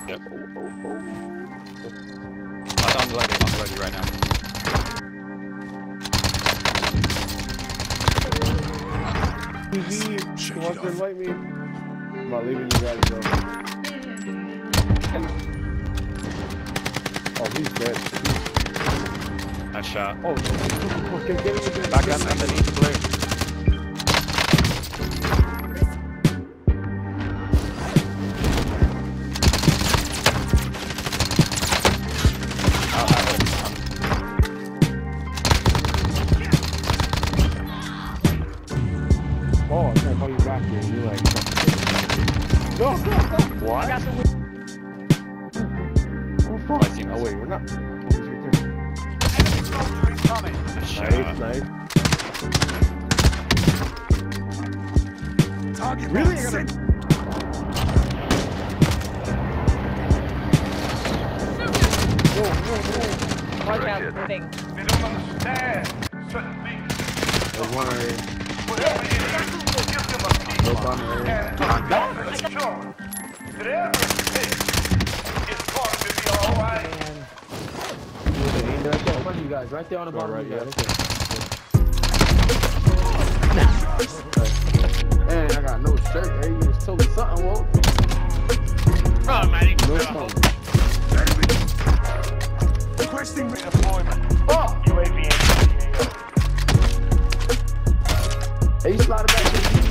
Yep. I'm loading right now. Easy, who wants to invite me? I'm not leaving you guys though. Oh, he's dead. Nice shot. Oh, get him. Back underneath blue. Oh, I can't call you back here. You're like, no. What? I got the oh, fuck. Oh, wait, we're not. Nice. Target really? Whoa. Watch out, moving. They don't understand certain things. There's one right here. Whatever it is, give them a piece. No button right here. And don't assume that everything is going to be alright. Right there in front of you guys, right there on the bottom of you guys. Man, I got no shirt. Hey, you just told me something, Walt. Oh, man. No phone. Requesting redeployment. Oh! UAV in. Hey, you slide it back to the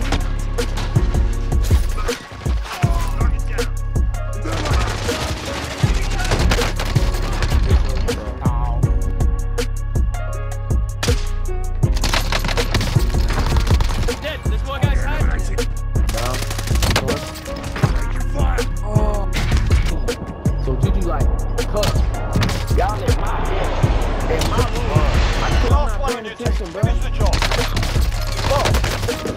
Last one in your team. Finish the job.